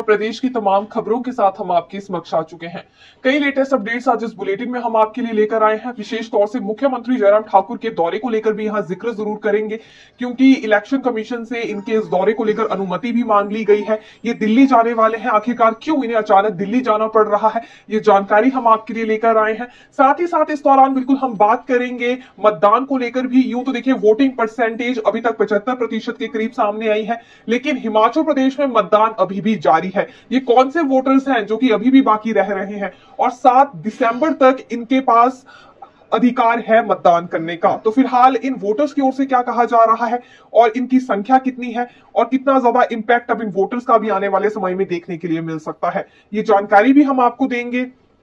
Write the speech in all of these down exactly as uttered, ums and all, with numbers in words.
प्रदेश की तमाम खबरों के साथ हम आपके समक्ष आ चुके हैं। कई लेटेस्ट अपडेट्स आज इस बुलेटिन में हम आपके लिए लेकर आए हैं। विशेष तौर से मुख्यमंत्री जयराम ठाकुर के दौरे को लेकर भी यहां जिक्र जरूर करेंगे, क्योंकि इलेक्शन कमीशन से इनके इस दौरे को लेकर अनुमति भी मांग ली गई है। ये दिल्ली जाने वाले हैं, आखिरकार क्यों इन्हें अचानक दिल्ली जाना पड़ रहा है, ये जानकारी हम आपके लिए लेकर आए हैं। साथ ही साथ इस दौरान बिल्कुल हम बात करेंगे मतदान को लेकर भी। यूं तो देखिए वोटिंग परसेंटेज अभी तक पचहत्तर प्रतिशत के करीब सामने आई है, लेकिन हिमाचल प्रदेश में मतदान अभी भी जारी है। ये कौन से वोटर्स हैं जो कि अभी भी बाकी रह रहे हैं, और सात दिसंबर तक इनके पास अधिकार है मतदान करने का। तो फिलहाल इन वोटर्स की ओर से क्या कहा जा रहा है और इनकी संख्या कितनी है और कितना ज्यादा इंपैक्ट अब इन वोटर्स का भी आने वाले समय में देखने के लिए मिल सकता है, ये जानकारी भी हम आपको देंगे।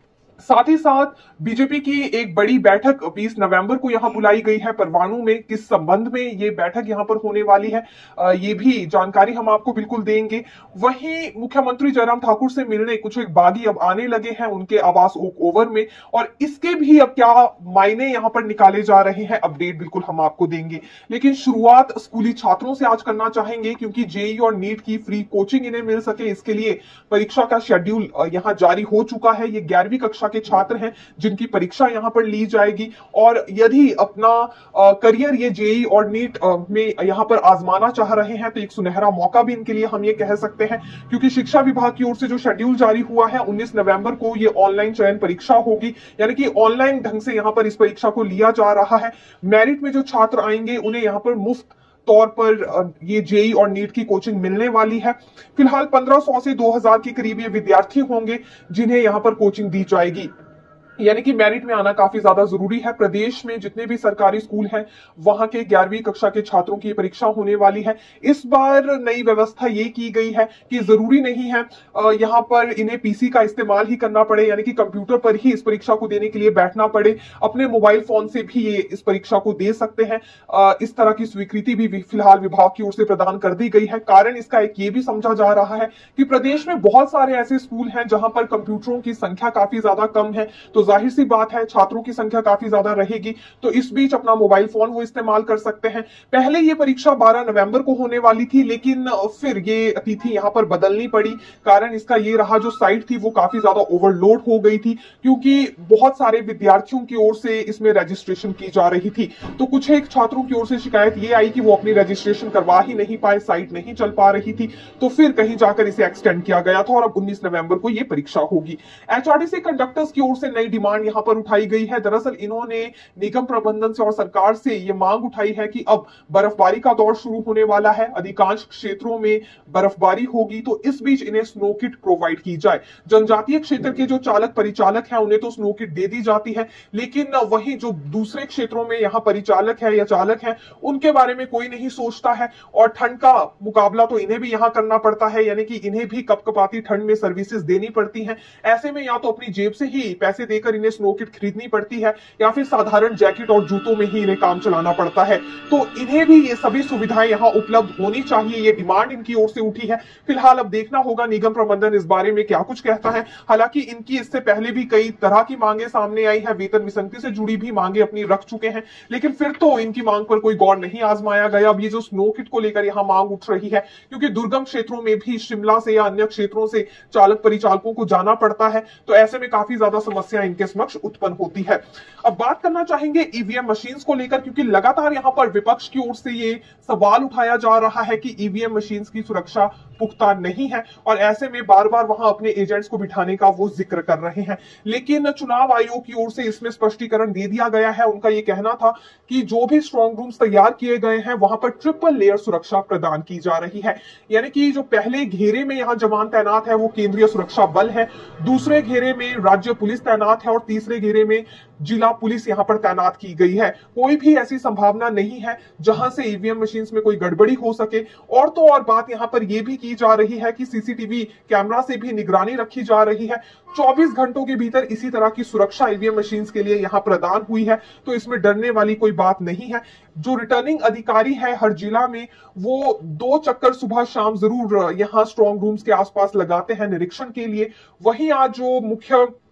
साथ ही साथ बीजेपी की एक बड़ी बैठक बीस नवंबर को यहां बुलाई गई है परवाणु में। किस संबंध में ये बैठक यहां पर होने वाली है, ये भी जानकारी हम आपको बिल्कुल देंगे। वहीं मुख्यमंत्री जयराम ठाकुर से मिलने कुछ एक बागी अब आने लगे हैं उनके आवास ओक ओवर में, और इसके भी अब क्या मायने यहां पर निकाले जा रहे हैं, अपडेट बिल्कुल हम आपको देंगे। लेकिन शुरुआत स्कूली छात्रों से आज करना चाहेंगे, क्योंकि जेई और नीट की फ्री कोचिंग इन्हें मिल सके, इसके लिए परीक्षा का शेड्यूल यहां जारी हो चुका है। ये ग्यारहवीं कक्षा के छात्र हैं जिनकी परीक्षा यहां पर ली जाएगी, और यदि अपना आ, करियर ये जेई और नीट आ, में यहां पर आजमाना चाह रहे हैं तो एक सुनहरा मौका भी इनके लिए हम ये कह सकते हैं, क्योंकि शिक्षा विभाग की ओर से जो शेड्यूल जारी हुआ है उन्नीस नवंबर को ये ऑनलाइन चयन परीक्षा होगी, यानी कि ऑनलाइन ढंग से यहां पर इस परीक्षा को लिया जा रहा है। मेरिट में जो छात्र आएंगे उन्हें यहां पर मुफ्त तौर पर ये जेई और नीट की कोचिंग मिलने वाली है। फिलहाल पंद्रह सौ से दो हज़ार के करीब ये विद्यार्थी होंगे जिन्हें यहां पर कोचिंग दी जाएगी, यानी कि मेरिट में आना काफी ज्यादा जरूरी है। प्रदेश में जितने भी सरकारी स्कूल हैं वहां के ग्यारहवीं कक्षा के छात्रों की परीक्षा होने वाली है। इस बार नई व्यवस्था ये की गई है कि जरूरी नहीं है यहां पर इन्हें पीसी का इस्तेमाल ही करना पड़े, यानी कि कंप्यूटर पर ही इस परीक्षा को देने के लिए बैठना पड़े। अपने मोबाइल फोन से भी ये इस परीक्षा को दे सकते हैं। इस तरह की स्वीकृति भी फिलहाल विभाग की ओर से प्रदान कर दी गई है। कारण इसका एक ये भी समझा जा रहा है कि प्रदेश में बहुत सारे ऐसे स्कूल हैं जहां पर कंप्यूटरों की संख्या काफी ज्यादा कम है, तो जाहिर सी बात है छात्रों की संख्या काफी ज्यादा रहेगी, तो इस बीच अपना मोबाइल फोन वो इस्तेमाल कर सकते हैं। पहले ये परीक्षा बारह नवंबर को होने वाली थी, लेकिन फिर ये तिथि यहां पर बदलनी पड़ी। कारण इसका ये रहा, जो साइट थी वो काफी ज्यादा ओवरलोड हो गई थी, क्योंकि बहुत सारे विद्यार्थियों की ओर से इसमें रजिस्ट्रेशन की जा रही थी। तो कुछ एक छात्रों की ओर से शिकायत ये आई कि वो अपनी रजिस्ट्रेशन करवा ही नहीं पाए, साइट नहीं चल पा रही थी, तो फिर कहीं जाकर इसे एक्सटेंड किया गया था और अब उन्नीस नवंबर को ये परीक्षा होगी। एचआरटीसी कंडक्टर्स की ओर से नई डिमांड यहां पर उठाई गई है। दरअसल इन्होंने निगम प्रबंधन से और सरकार से यह मांग उठाई है कि अब बर्फबारी का दौर शुरू होने वाला है, अधिकांश क्षेत्रों में बर्फबारी होगी, तो इस बीच इन्हें स्नो किट प्रोवाइड की जाए। जनजातीय क्षेत्र के जो चालक परिचालक हैं उन्हें तो स्नो किट दे दी जाती है, लेकिन वहीं जो दूसरे क्षेत्रों में यहां परिचालक है या चालक है उनके बारे में कोई नहीं सोचता है, और ठंड का मुकाबला तो इन्हें भी यहां करना पड़ता है, यानी कि इन्हें भी कपकपाती ठंड में सर्विसेज देनी पड़ती हैं। ऐसे में या तो अपनी जेब से ही पैसे देकर इन्हें स्नो किट खरीदनी पड़ती है, या फिर साधारण जैकेट और जूतों में ही इन्हें काम चलाना पड़ता है। तो इन्हें भी ये सभी सुविधाएं यहां उपलब्ध होनी चाहिए, ये डिमांड इनकी ओर से उठी है। फिलहाल अब देखना होगा निगम प्रबंधन इस बारे में क्या कुछ कहता है। हालांकि इनकी इससे पहले भी कई तरह की मांगे सामने आई है, वेतन विसंगति से जुड़ी भी मांगे अपनी रख चुके हैं, लेकिन फिर तो इनकी मांग पर कोई गौर नहीं आजमाया गया। अब ये जो स्नो किट को लेकर यहां मांग उठ रही है, क्योंकि दुर्गम क्षेत्रों में भी शिमला से या अन्य क्षेत्रों से चालक परिचालकों को जाना पड़ता है, तो ऐसे में काफी ज्यादा समस्या इनके समक्ष उत्पन्न होती है। अब बात करना चाहेंगे ईवीएम मशीन्स को लेकर, क्योंकि लगातार यहां पर विपक्ष की ओर से ये सवाल उठाया जा रहा है कि ईवीएम मशीन्स की सुरक्षा पुख्ता नहीं है, और ऐसे में बार बार वहां अपने एजेंट्स को बिठाने का वो जिक्र कर रहे हैं। लेकिन चुनाव आयोग की ओर से इसमें स्पष्टीकरण दे दिया गया है। उनका ये कहना था कि जो भी स्ट्रॉन्ग रूम्स तैयार किए गए हैं वहां पर ट्रिपल लेयर सुरक्षा प्रदान की जा रही है, यानी कि जो पहले घेरे में यहां जवान तैनात है वो केंद्रीय सुरक्षा बल है, दूसरे घेरे में राज्य पुलिस तैनात है, और तीसरे घेरे में जिला पुलिस यहां पर तैनात की गई है। कोई भी ऐसी संभावना नहीं है जहां से ईवीएम मशीन्स में कोई गड़बड़ी हो सके। और तो और बात यहां पर यह भी की जा रही है कि सीसीटीवी कैमरा से भी निगरानी रखी जा रही है। चौबीस घंटों के भीतर इसी तरह की सुरक्षा ईवीएम मशीन्स के लिए यहां प्रदान हुई है, तो इसमें डरने वाली कोई बात नहीं है। जो रिटर्निंग अधिकारी है हर जिला में, वो दो चक्कर सुबह शाम जरूर यहां स्ट्रॉन्ग रूम्स के आसपास लगाते हैं निरीक्षण के लिए। वहीं आज जो मुख्य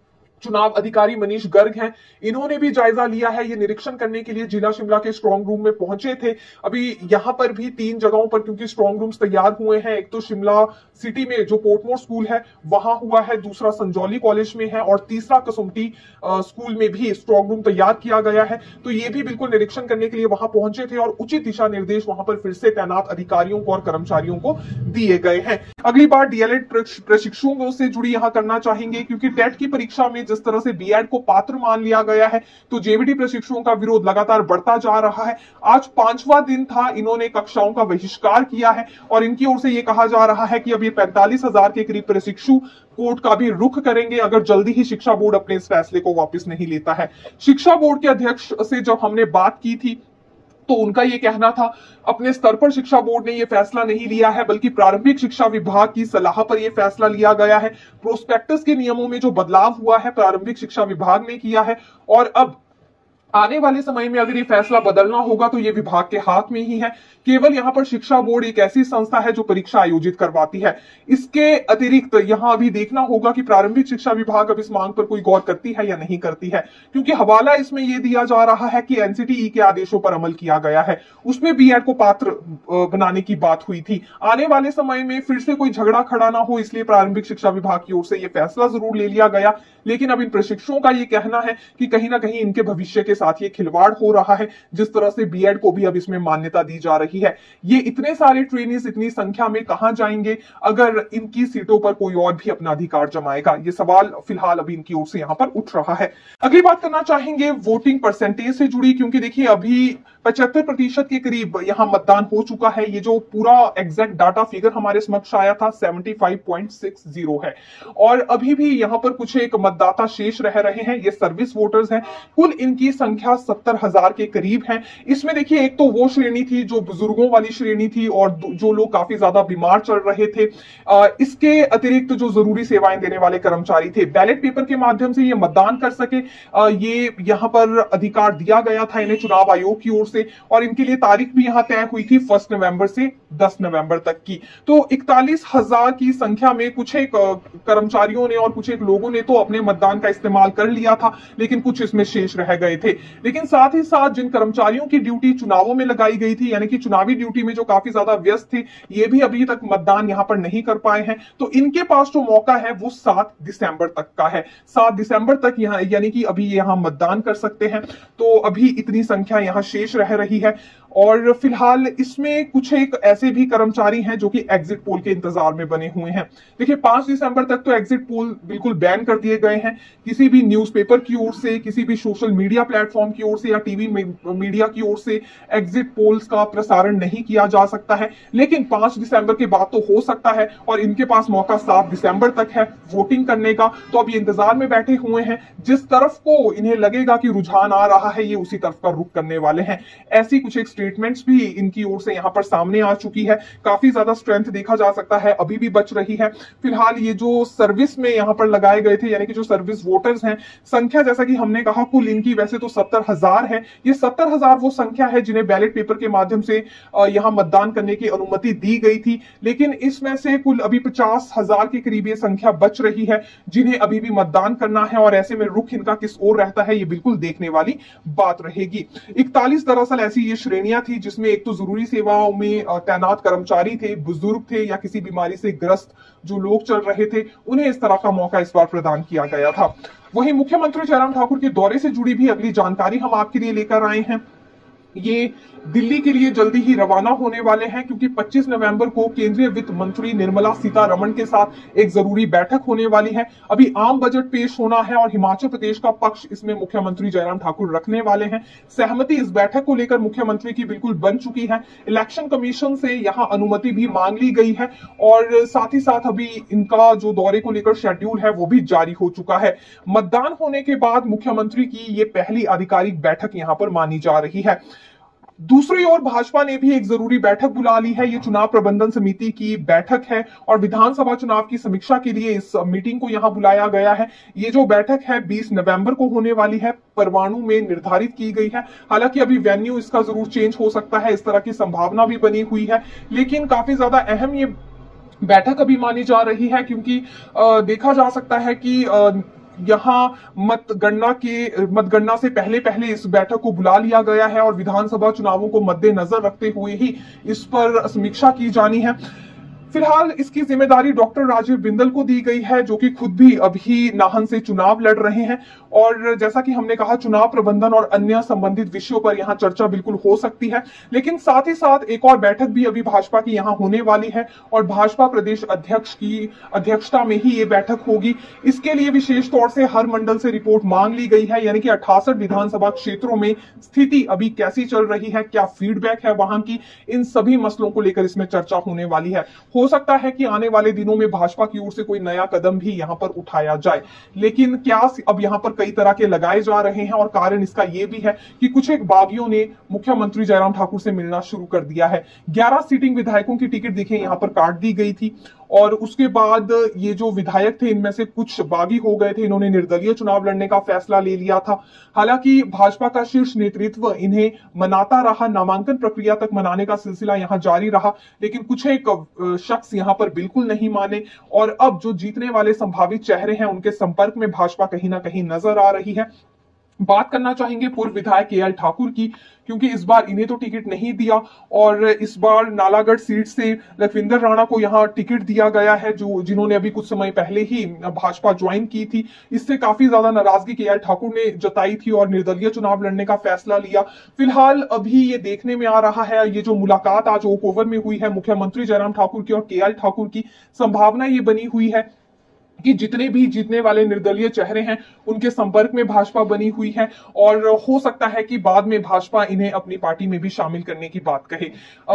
चुनाव अधिकारी मनीष गर्ग हैं, इन्होंने भी जायजा लिया है। ये निरीक्षण करने के लिए जिला शिमला के स्ट्रांग रूम में पहुंचे थे। अभी यहां पर भी तीन जगहों पर क्योंकि स्ट्रांग रूम्स तैयार हुए हैं, एक तो शिमला सिटी में जो पोर्टमोर स्कूल है वहां हुआ है, दूसरा संजौली कॉलेज में है और तीसरा कसुम्पटी स्कूल में भी स्ट्रांग रूम तैयार किया गया है। तो ये भी बिल्कुल निरीक्षण करने के लिए वहां पहुंचे थे और उचित दिशा निर्देश वहां पर फिर से तैनात अधिकारियों को और कर्मचारियों को दिए गए हैं। अगली बात डीएलएड प्रशिक्षुओं से जुड़ी यहां करना चाहेंगे, क्योंकि टेट की परीक्षा में जिस तरह से बीएड को पात्र मान लिया गया है, तो जेवीडी प्रशिक्षुओं का विरोध लगातार बढ़ता जा रहा है। आज पांचवा दिन था, इन्होंने कक्षाओं का बहिष्कार किया है और इनकी ओर से यह कहा जा रहा है कि अब ये पैंतालीस हजार के करीब प्रशिक्षु कोर्ट का भी रुख करेंगे अगर जल्दी ही शिक्षा बोर्ड अपने इस फैसले को वापस नहीं लेता है। शिक्षा बोर्ड के अध्यक्ष से जब हमने बात की थी तो उनका यह कहना था अपने स्तर पर शिक्षा बोर्ड ने यह फैसला नहीं लिया है, बल्कि प्रारंभिक शिक्षा विभाग की सलाह पर यह फैसला लिया गया है। प्रोस्पेक्टस के नियमों में जो बदलाव हुआ है प्रारंभिक शिक्षा विभाग ने किया है और अब आने वाले समय में अगर ये फैसला बदलना होगा तो ये विभाग के हाथ में ही है। केवल यहाँ पर शिक्षा बोर्ड एक ऐसी संस्था है जो परीक्षा आयोजित करवाती है। इसके अतिरिक्त यहाँ अभी देखना होगा कि प्रारंभिक शिक्षा विभाग अब इस मांग पर कोई गौर करती है या नहीं करती है, क्योंकि हवाला इसमें यह दिया जा रहा है कि एनसीटीई के आदेशों पर अमल किया गया है, उसमें बीएड को पात्र बनाने की बात हुई थी। आने वाले समय में फिर से कोई झगड़ा खड़ा ना हो, इसलिए प्रारंभिक शिक्षा विभाग की ओर से यह फैसला जरूर ले लिया गया। लेकिन अब इन प्रशिक्षुओं का यह कहना है कि कहीं ना कहीं इनके भविष्य के साथ ये खिलवाड़ हो रहा है, जिस तरह से बीएड को भी अब इसमें मान्यता दी जा रही है। ये इतने सारे ट्रेनीज इतनी संख्या में कहां जाएंगे अगर इनकी सीटों पर कोई और भी अपना अधिकार जमाएगा? ये सवाल फिलहाल अभी इनकी ओर से यहां पर उठ रहा है। अगली बात करना चाहेंगे वोटिंग परसेंटेज से जुड़ी, क्योंकि देखिए अभी पचहत्तर प्रतिशत के करीब यहां मतदान हो चुका है। ये जो पूरा एग्जैक्ट डाटा फिगर हमारे समक्ष आया था पचहत्तर पॉइंट साठ है और अभी भी यहां पर कुछ एक मतदाता शेष रह रहे हैं, ये सर्विस वोटर्स हैं। कुल इनकी संख्या सत्तर हजार के करीब है। इसमें देखिए एक तो वो श्रेणी थी जो बुजुर्गों वाली श्रेणी थी और जो लोग काफी ज्यादा बीमार चल रहे थे। इसके अतिरिक्त जो जरूरी सेवाएं देने वाले कर्मचारी थे, बैलेट पेपर के माध्यम से ये मतदान कर सके, ये यहां पर अधिकार दिया गया था इन्हें चुनाव आयोग की ओर से और इनके लिए तारीख भी यहां तय हुई थी फर्स्ट नवंबर से दस नवंबर तक की। तो इकतालीस हजार की संख्या में कुछ एक कर्मचारियों ने और कुछ एक लोगों ने तो अपने मतदान का इस्तेमाल कर लिया था, लेकिन कुछ इसमें शेष रह गए थे। लेकिन साथ ही साथ जिन कर्मचारियों की ड्यूटी चुनावों में लगाई गई थी, यानी कि चुनावी ड्यूटी में जो काफी ज्यादा व्यस्त थे, ये भी अभी तक मतदान यहां पर नहीं कर पाए हैं। तो इनके पास जो मौका है वो सात दिसंबर तक का है। सात दिसंबर तक यहां यानी कि अभी यहां मतदान कर सकते हैं। तो अभी इतनी संख्या यहां शेष रह रही है और फिलहाल इसमें कुछ एक ऐसे भी कर्मचारी हैं जो कि एग्जिट पोल के इंतजार में बने हुए हैं। देखिए पांच दिसंबर तक तो एग्जिट पोल बिल्कुल बैन कर दिए गए हैं। किसी भी न्यूज़पेपर की ओर से, किसी भी सोशल मीडिया प्लेटफॉर्म की ओर से या टीवी मीडिया की ओर से एग्जिट पोल्स का प्रसारण नहीं किया जा सकता है। लेकिन पांच दिसंबर के बाद तो हो सकता है और इनके पास मौका सात दिसंबर तक है वोटिंग करने का। तो अब ये इंतजार में बैठे हुए हैं, जिस तरफ को इन्हें लगेगा कि रुझान आ रहा है ये उसी तरफ का रुख करने वाले हैं। ऐसी कुछ एक स्टेटमेंट्स भी इनकी ओर से यहां पर सामने आ चुकी है। काफी ज्यादा स्ट्रेंथ देखा जा सकता है, अभी भी बच रही है। फिलहाल ये जो सर्विस में यहां पर लगाए गए थे, यानी कि जो सर्विस वोटर्स हैं, संख्या जैसा कि हमने कहा कुल इनकी वैसे तो सत्तर हजार है। ये सत्तर हजार वो संख्या है जिन्हें बैलेट पेपर के माध्यम से यहां मतदान करने की अनुमति दी गई थी। लेकिन इसमें से कुल अभी पचास हजार के करीब ये संख्या बच रही है जिन्हें अभी भी मतदान करना है और ऐसे में रुख इनका किस ओर रहता है ये बिल्कुल देखने वाली बात रहेगी। इकतालीस दरअसल ऐसी ये श्रेणियां थी जिसमें एक तो जरूरी सेवाओं में तैनात कर्मचारी थे, बुजुर्ग थे या किसी बीमारी से ग्रस्त जो लोग चल रहे थे, उन्हें इस तरह का मौका इस बार प्रदान किया गया था। वहीं मुख्यमंत्री जयराम ठाकुर के दौरे से जुड़ी भी अगली जानकारी हम आपके लिए लेकर आए हैं। ये दिल्ली के लिए जल्दी ही रवाना होने वाले हैं, क्योंकि पच्चीस नवंबर को केंद्रीय वित्त मंत्री निर्मला सीतारमण के साथ एक जरूरी बैठक होने वाली है। अभी आम बजट पेश होना है और हिमाचल प्रदेश का पक्ष इसमें मुख्यमंत्री जयराम ठाकुर रखने वाले हैं। सहमति इस बैठक को लेकर मुख्यमंत्री की बिल्कुल बन चुकी है। इलेक्शन कमीशन से यहां अनुमति भी मांग ली गई है और साथ ही साथ अभी इनका जो दौरे को लेकर शेड्यूल है वो भी जारी हो चुका है। मतदान होने के बाद मुख्यमंत्री की ये पहली आधिकारिक बैठक यहां पर मानी जा रही है। दूसरी ओर भाजपा ने भी एक जरूरी बैठक बुला ली है। ये चुनाव प्रबंधन समिति की बैठक है और विधानसभा चुनाव की समीक्षा के लिए इस मीटिंग को यहां बुलाया गया है। ये जो बैठक है बीस नवंबर को होने वाली है, परवाणु में निर्धारित की गई है। हालांकि अभी वेन्यू इसका जरूर चेंज हो सकता है, इस तरह की संभावना भी बनी हुई है, लेकिन काफी ज्यादा अहम ये बैठक अभी मानी जा रही है, क्योंकि आ, देखा जा सकता है कि आ, यहाँ मतगणना के मतगणना से पहले पहले इस बैठक को बुला लिया गया है और विधानसभा चुनावों को मद्देनजर रखते हुए ही इस पर समीक्षा की जानी है। फिलहाल इसकी जिम्मेदारी डॉक्टर राजीव बिंदल को दी गई है, जो कि खुद भी अभी नाहन से चुनाव लड़ रहे हैं। और जैसा कि हमने कहा, चुनाव प्रबंधन और अन्य संबंधित विषयों पर यहां चर्चा बिल्कुल हो सकती है, लेकिन साथ ही साथ एक और बैठक भी अभी भाजपा की यहां होने वाली है और भाजपा प्रदेश अध्यक्ष की अध्यक्षता में ही ये बैठक होगी। इसके लिए विशेष तौर से हर मंडल से रिपोर्ट मांग ली गई है, यानी कि अट्ठासठ विधानसभा क्षेत्रों में स्थिति अभी कैसी चल रही है, क्या फीडबैक है वहां की, इन सभी मसलों को लेकर इसमें चर्चा होने वाली है। हो सकता है कि आने वाले दिनों में भाजपा की ओर से कोई नया कदम भी यहां पर उठाया जाए, लेकिन क्या अब यहां पर कई तरह के लगाए जा रहे हैं और कारण इसका यह भी है कि कुछ एक बागियों ने मुख्यमंत्री जयराम ठाकुर से मिलना शुरू कर दिया है। ग्यारह सीटिंग विधायकों की टिकट देखिए यहां पर काट दी गई थी और उसके बाद ये जो विधायक थे इनमें से कुछ बागी हो गए थे, इन्होंने निर्दलीय चुनाव लड़ने का फैसला ले लिया था। हालांकि भाजपा का शीर्ष नेतृत्व इन्हें मनाता रहा, नामांकन प्रक्रिया तक मनाने का सिलसिला यहां जारी रहा, लेकिन कुछ एक शख्स यहां पर बिल्कुल नहीं माने और अब जो जीतने वाले संभावित चेहरे हैं उनके संपर्क में भाजपा कहीं ना कहीं नजर आ रही है। बात करना चाहेंगे पूर्व विधायक के एल ठाकुर की, क्योंकि इस बार इन्हें तो टिकट नहीं दिया और इस बार नालागढ़ सीट से लखविंदर राणा को यहां टिकट दिया गया है, जो जिन्होंने अभी कुछ समय पहले ही भाजपा ज्वाइन की थी। इससे काफी ज्यादा नाराजगी के एल ठाकुर ने जताई थी और निर्दलीय चुनाव लड़ने का फैसला लिया। फिलहाल अभी ये देखने में आ रहा है, ये जो मुलाकात आज ओक ओवर में हुई है मुख्यमंत्री जयराम ठाकुर की और के एल ठाकुर की, संभावना ये बनी हुई है कि जितने भी जीतने वाले निर्दलीय चेहरे हैं उनके संपर्क में भाजपा बनी हुई है और हो सकता है कि बाद में भाजपा इन्हें अपनी पार्टी में भी शामिल करने की बात कहे।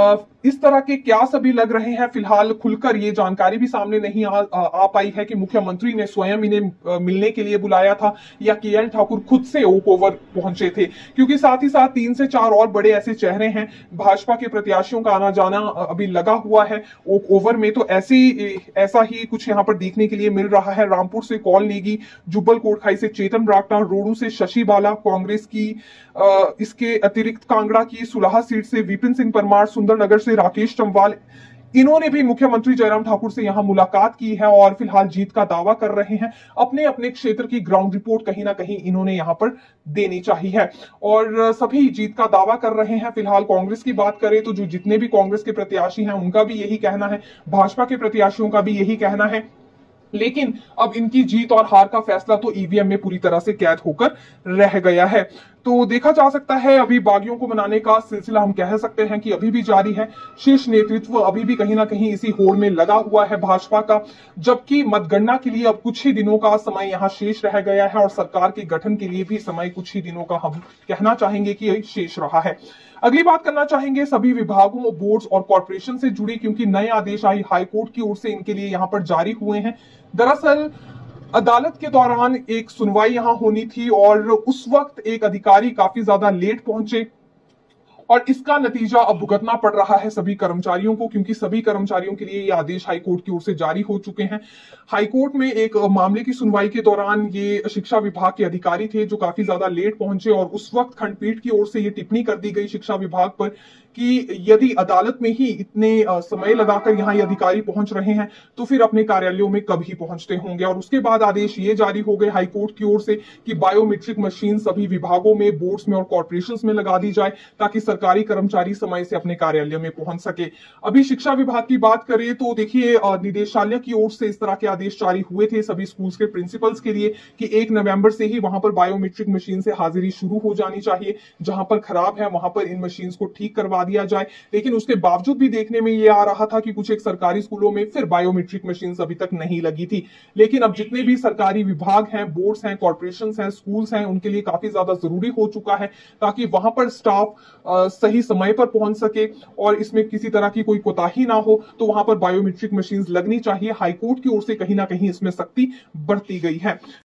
इस तरह के क्या सभी लग रहे हैं, फिलहाल खुलकर ये जानकारी भी सामने नहीं आ, आ, आ पाई है कि मुख्यमंत्री ने स्वयं इन्हें मिलने के लिए बुलाया था या के एल ठाकुर खुद से ओक ओवर पहुंचे थे, क्योंकि साथ ही साथ तीन से चार और बड़े ऐसे चेहरे हैं, भाजपा के प्रत्याशियों का आना जाना अभी लगा हुआ है ओक ओवर में, तो ऐसी ऐसा ही कुछ यहाँ पर देखने के लिए मिल रहा है। रामपुर से कॉल नेगी, जुब्बल कोटखाई से चेतन बरागटा, रोडू से शशि बाला कांग्रेस की, आ, इसके अतिरिक्त कांगड़ा की सुलाहा सीट से विपिन सिंह परमार, सुंदरनगर से राकेश चंवाल, इन्होंने भी मुख्यमंत्री जयराम ठाकुर से यहां मुलाकात की है और फिलहाल जीत का दावा कर रहे हैं। अपने अपने क्षेत्र की ग्राउंड रिपोर्ट कहीं ना कहीं इन्होंने यहां पर देनी चाहिए है और सभी जीत का दावा कर रहे हैं। फिलहाल कांग्रेस की बात करें तो जो जितने भी कांग्रेस के प्रत्याशी हैं उनका भी यही कहना है, भाजपा के प्रत्याशियों का भी यही कहना है, लेकिन अब इनकी जीत और हार का फैसला तो ईवीएम में पूरी तरह से कैद होकर रह गया है। तो देखा जा सकता है अभी बागियों को मनाने का सिलसिला हम कह सकते हैं कि अभी भी जारी है। शीर्ष नेतृत्व अभी भी कहीं ना कहीं इसी होड़ में लगा हुआ है भाजपा का, जबकि मतगणना के लिए अब कुछ ही दिनों का समय यहां शेष रह गया है और सरकार के गठन के लिए भी समय कुछ ही दिनों का हम कहना चाहेंगे कि यही शेष रहा है। अगली बात करना चाहेंगे सभी विभागों, बोर्ड्स और कॉर्पोरेशन से जुड़ी, क्योंकि नए आदेश आई हाईकोर्ट की ओर से इनके लिए यहां पर जारी हुए हैं। दरअसल अदालत के दौरान एक सुनवाई यहां होनी थी और उस वक्त एक अधिकारी काफी ज्यादा लेट पहुंचे और इसका नतीजा अब भुगतना पड़ रहा है सभी कर्मचारियों को, क्योंकि सभी कर्मचारियों के लिए ये आदेश हाईकोर्ट की ओर से जारी हो चुके हैं। हाईकोर्ट में एक मामले की सुनवाई के दौरान ये शिक्षा विभाग के अधिकारी थे जो काफी ज्यादा लेट पहुंचे और उस वक्त खंडपीठ की ओर से ये टिप्पणी कर दी गई शिक्षा विभाग पर कि यदि अदालत में ही इतने समय लगाकर यहाँ ये अधिकारी पहुंच रहे हैं तो फिर अपने कार्यालयों में कब ही पहुंचते होंगे। और उसके बाद आदेश ये जारी हो गए हाईकोर्ट की ओर से कि बायोमेट्रिक मशीन सभी विभागों में, बोर्ड्स में और कॉर्पोरेशंस में लगा दी जाए ताकि सरकारी कर्मचारी समय से अपने कार्यालय में पहुंच सके। अभी शिक्षा विभाग की बात करें तो देखिए निदेशालय की ओर से इस तरह के आदेश जारी हुए थे सभी स्कूल्स के प्रिंसिपल्स के लिए कि एक नवंबर से ही वहां पर बायोमेट्रिक मशीन से हाजिरी शुरू हो जानी चाहिए, जहां पर खराब है वहां पर इन मशीन को ठीक करवा दिया जाए। लेकिन उसके बावजूद भी देखने में यह आ रहा था कि कुछ एक सरकारी स्कूलों में फिर बायोमेट्रिक मशीन अभी तक नहीं लगी थी। लेकिन अब जितने भी सरकारी विभाग हैं, बोर्ड्स हैं, कॉर्पोरेशंस हैं, स्कूल्स हैं, उनके लिए काफी ज्यादा जरूरी हो चुका है ताकि वहां पर स्टाफ सही समय पर पहुंच सके और इसमें किसी तरह की कोई कोताही ना हो, तो वहां पर बायोमेट्रिक मशीन लगनी चाहिए। हाईकोर्ट की ओर से कहीं ना कहीं इसमें सख्ती बरती गई है।